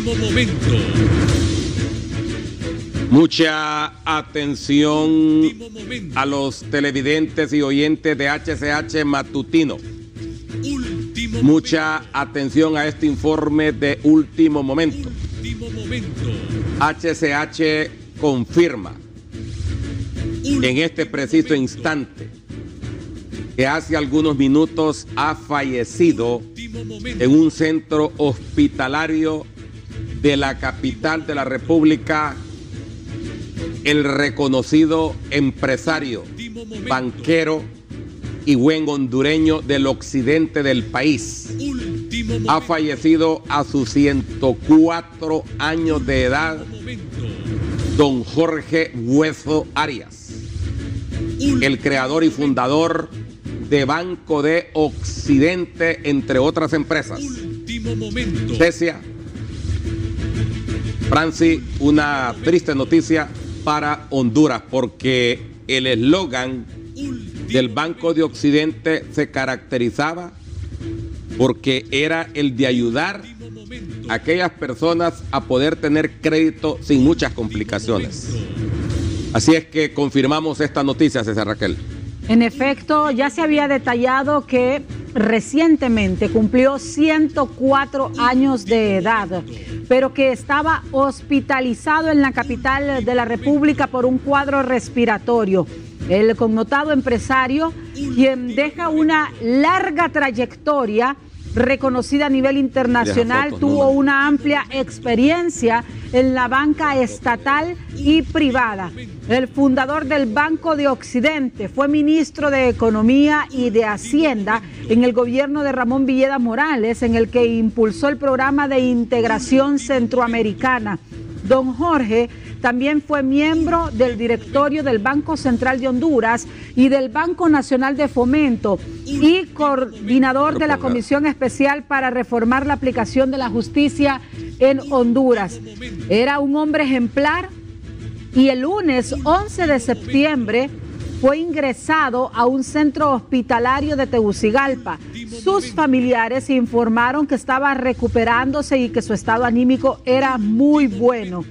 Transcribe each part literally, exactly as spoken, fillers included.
Último momento. Mucha atención Último momento. a los televidentes y oyentes de H C H Matutino. Último Mucha atención a este informe de último momento. Último momento. H C H confirma en este preciso instante que hace algunos minutos ha fallecido Último momento. en un centro hospitalario de la capital de la República el reconocido empresario, Último momento. banquero y buen hondureño del occidente del país. Último Ha momento. fallecido a sus ciento cuatro años de edad Momento. don Jorge Hueso Arias, el creador y fundador de Banco de Occidente, entre otras empresas. Último momento. Cecia, Franci, una triste noticia para Honduras, porque el eslogan del Banco de Occidente se caracterizaba porque era el de ayudar a aquellas personas a poder tener crédito sin muchas complicaciones. Así es que confirmamos esta noticia, César Raquel. En efecto, ya se había detallado que recientemente cumplió ciento cuatro años de edad, pero que estaba hospitalizado en la capital de la República por un cuadro respiratorio. El connotado empresario, quien deja una larga trayectoria reconocida a nivel internacional, fotos, tuvo ¿no? una amplia experiencia en la banca estatal y privada. El fundador del Banco de Occidente, fue ministro de Economía y de Hacienda en el gobierno de Ramón Villeda Morales, en el que impulsó el programa de integración centroamericana. Don Jorge también fue miembro del directorio del Banco Central de Honduras y del Banco Nacional de Fomento y coordinador de la Comisión Especial para reformar la aplicación de la justicia en Honduras. Era un hombre ejemplar y el lunes once de septiembre fue ingresado a un centro hospitalario de Tegucigalpa. Sus familiares informaron que estaba recuperándose y que su estado anímico era muy bueno.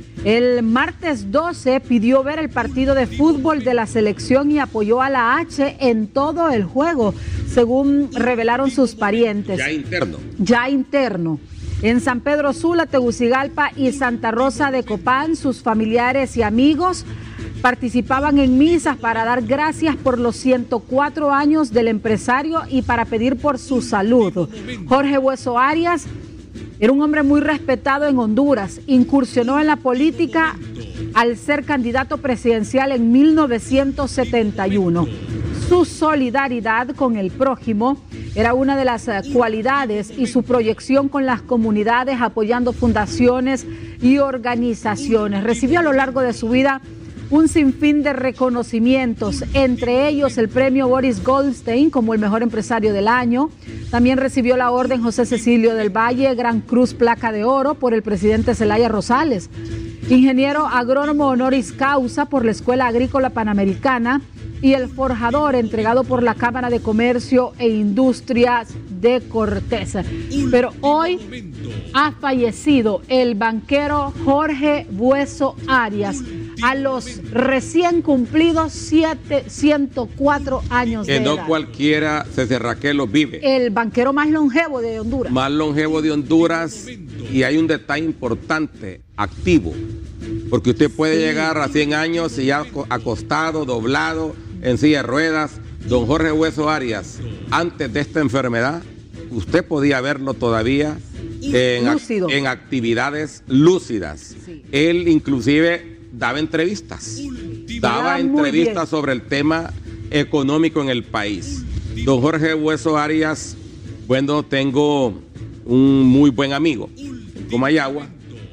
El martes doce pidió ver el partido de fútbol de la selección y apoyó a la H en todo el juego, según revelaron sus parientes. Ya interno. Ya interno. En San Pedro Sula, Tegucigalpa y Santa Rosa de Copán, sus familiares y amigos participaban en misas para dar gracias por los ciento cuatro años del empresario y para pedir por su salud. Jorge Hueso Arias era un hombre muy respetado en Honduras. Incursionó en la política al ser candidato presidencial en mil novecientos setenta y uno. Su solidaridad con el prójimo era una de las cualidades y su proyección con las comunidades, apoyando fundaciones y organizaciones. Recibió a lo largo de su vida un sinfín de reconocimientos, entre ellos el premio Boris Goldstein como el mejor empresario del año. También recibió la orden José Cecilio del Valle, Gran Cruz Placa de Oro por el presidente Zelaya Rosales. Ingeniero agrónomo honoris causa por la Escuela Agrícola Panamericana y el forjador entregado por la Cámara de Comercio e Industrias de Cortés. Pero hoy ha fallecido el banquero Jorge Hueso Arias a los recién cumplidos ciento cuatro años de Que no edad. cualquiera, César Raquel, lo vive. El banquero más longevo de Honduras. Más longevo de Honduras, y hay un detalle importante, activo, porque usted puede llegar a cien años y ya acostado, doblado, en silla de ruedas. Don Jorge Hueso Arias, antes de esta enfermedad, usted podía verlo todavía en, Lúcido. en actividades lúcidas. Sí. Él inclusive daba entrevistas, daba Hablaba muy entrevistas bien. sobre el tema económico en el país. Don Jorge Hueso Arias, bueno, tengo un muy buen amigo en Comayagua,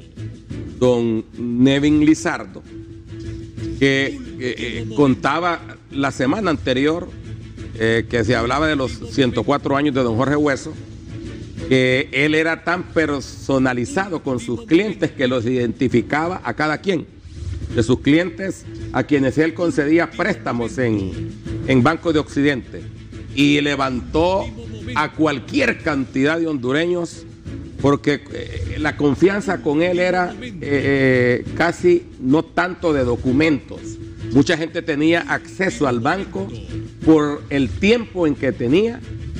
don Nevin Lizardo, que, que eh, contaba la semana anterior eh, que se hablaba de los ciento cuatro años de don Jorge Hueso, que él era tan personalizado con sus clientes que los identificaba a cada quien. De sus clientes a quienes él concedía préstamos en, en Banco de Occidente, y levantó a cualquier cantidad de hondureños porque eh, la confianza con él era eh, casi no tanto de documentos. Mucha gente tenía acceso al banco por el tiempo en que tenía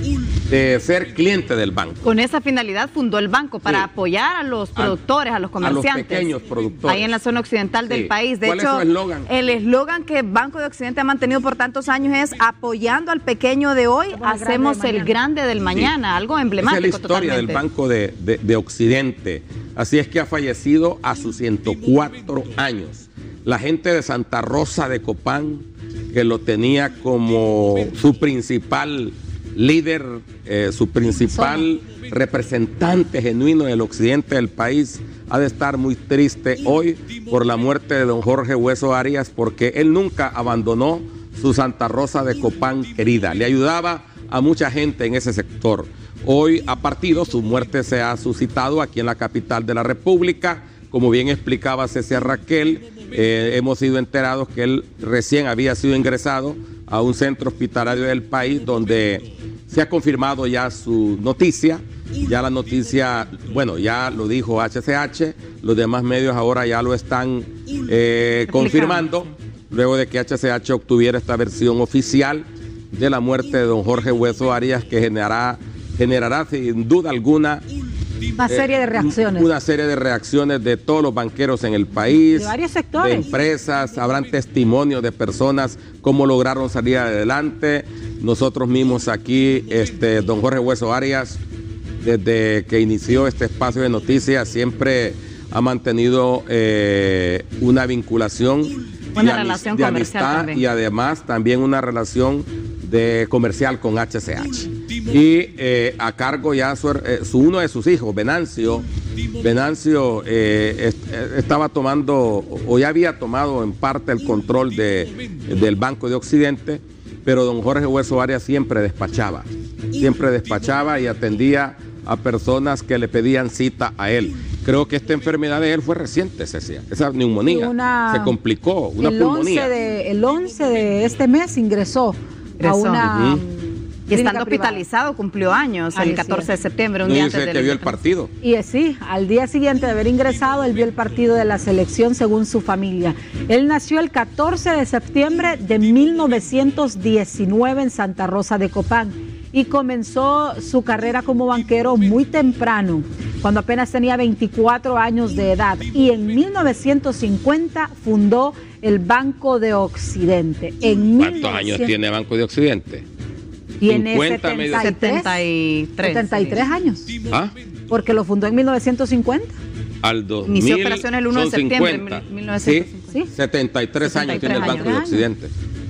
de ser cliente del banco. Con esa finalidad fundó el banco, para sí. apoyar a los productores, a, a los comerciantes. A los pequeños productores. Ahí en la zona occidental sí. del país. De ¿Cuál hecho, es su eslogan? El eslogan que Banco de Occidente ha mantenido por tantos años es: apoyando al pequeño de hoy, Somos hacemos grande el grande del mañana. Sí. Algo emblemático. Esa es la historia totalmente. del Banco de, de, de Occidente. Así es que ha fallecido a sus ciento cuatro años. La gente de Santa Rosa de Copán, que lo tenía como su principal líder, eh, su principal representante genuino del occidente del país, ha de estar muy triste hoy por la muerte de don Jorge Hueso Arias, porque él nunca abandonó su Santa Rosa de Copán querida. Le ayudaba a mucha gente en ese sector. Hoy ha partido, su muerte se ha suscitado aquí en la capital de la República. Como bien explicaba Cecia Raquel, eh, hemos sido enterados que él recién había sido ingresado a un centro hospitalario del país, donde se ha confirmado ya su noticia. Ya la noticia, bueno, ya lo dijo H C H, los demás medios ahora ya lo están eh, confirmando, luego de que H C H obtuviera esta versión oficial de la muerte de don Jorge Hueso Arias, que generará, generará sin duda alguna una serie de reacciones. Una serie de reacciones de todos los banqueros en el país. De varios sectores. De empresas, habrán testimonios de personas cómo lograron salir adelante. Nosotros mismos aquí, este, don Jorge Hueso Arias, desde que inició este espacio de noticias, siempre ha mantenido eh, una vinculación, una de, relación de comercial amistad también. Y además también una relación de comercial con H C H. Y eh, a cargo ya su, eh, su, uno de sus hijos, Venancio, Venancio eh, est estaba tomando, o ya había tomado en parte el control de, del Banco de Occidente, pero don Jorge Hueso Arias siempre despachaba, siempre despachaba y atendía a personas que le pedían cita a él. Creo que esta enfermedad de él fue reciente, Cecia, esa neumonía, una, se complicó, una el pulmonía. once de, el once de este mes ingresó, ingresó. a una... Uh-huh. Y estando hospitalizado, cumplió años el catorce de septiembre, un no día dice antes del que vio el partido. Y sí, al día siguiente de haber ingresado, él vio el partido de la selección según su familia. Él nació el catorce de septiembre de mil novecientos diecinueve en Santa Rosa de Copán y comenzó su carrera como banquero muy temprano, cuando apenas tenía veinticuatro años de edad. Y en mil novecientos cincuenta fundó el Banco de Occidente. En ¿Cuántos mil novecientos... años tiene Banco de Occidente? Tiene cincuenta, setenta y tres, setenta y tres años. ¿Ah? Porque lo fundó en mil novecientos cincuenta. Al dos mil. Inició operación el uno de septiembre de mil novecientos cincuenta. Sí, setenta y tres años tiene el Banco de Occidente.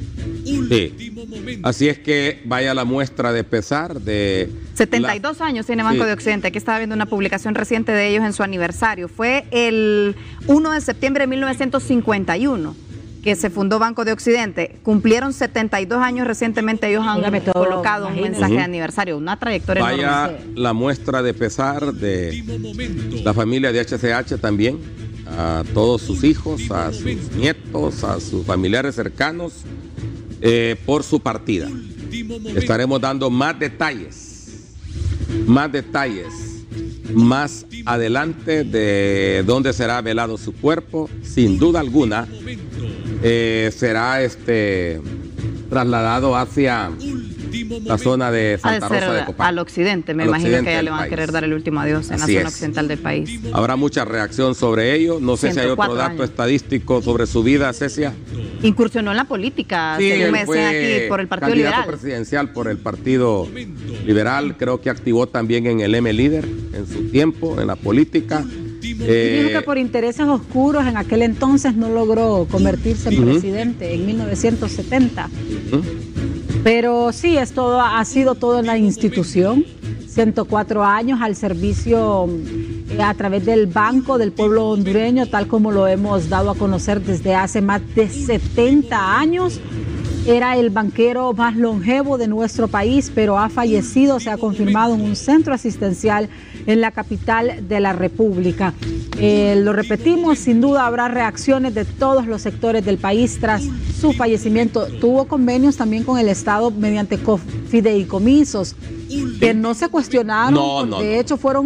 Sí. Así es que vaya la muestra de pesar de... setenta y dos la... años tiene Banco sí. de Occidente. Aquí estaba viendo una publicación reciente de ellos en su aniversario. Fue el uno de septiembre de mil novecientos cincuenta y uno. Que se fundó Banco de Occidente. Cumplieron setenta y dos años recientemente, ellos han todo, colocado un mensaje uh-huh. de aniversario, una trayectoria Vaya enorme. La muestra de pesar de la familia de H C H también, a todos sus hijos, a sus nietos, a sus familiares cercanos, eh, por su partida. Estaremos dando más detalles, más detalles, más adelante de dónde será velado su cuerpo, sin duda alguna. Eh, será este trasladado hacia la zona de Santa Rosa de Copán. Al occidente, me imagino que ya le van a querer dar el último adiós en la zona occidental del país. Habrá mucha reacción sobre ello. No sé si hay otro dato estadístico sobre su vida, Cecia. Incursionó en la política, sí, según me decían aquí, por el Partido candidato Liberal. presidencial por el Partido Liberal. Creo que activó también en el M Líder en su tiempo, en la política. Eh, dijo que por intereses oscuros en aquel entonces no logró convertirse en uh-huh. presidente en mil novecientos setenta. Uh-huh. Pero sí, es todo, ha sido todo en la institución. ciento cuatro años al servicio eh, a través del Banco del Pueblo Hondureño, tal como lo hemos dado a conocer desde hace más de setenta años. Era el banquero más longevo de nuestro país, pero ha fallecido, se ha confirmado en un centro asistencial en la capital de la República. Eh, lo repetimos, sin duda habrá reacciones de todos los sectores del país tras su fallecimiento. Tuvo convenios también con el Estado mediante fideicomisos que no se cuestionaron, no, no, de no. hecho fueron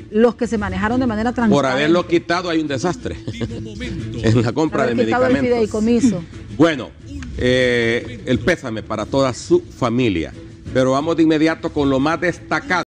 los que se manejaron de manera transparente. Por haberlo quitado hay un desastre en la compra Haber de quitado el medicamentos. fideicomiso. Bueno, eh, el pésame para toda su familia. Pero vamos de inmediato con lo más destacado.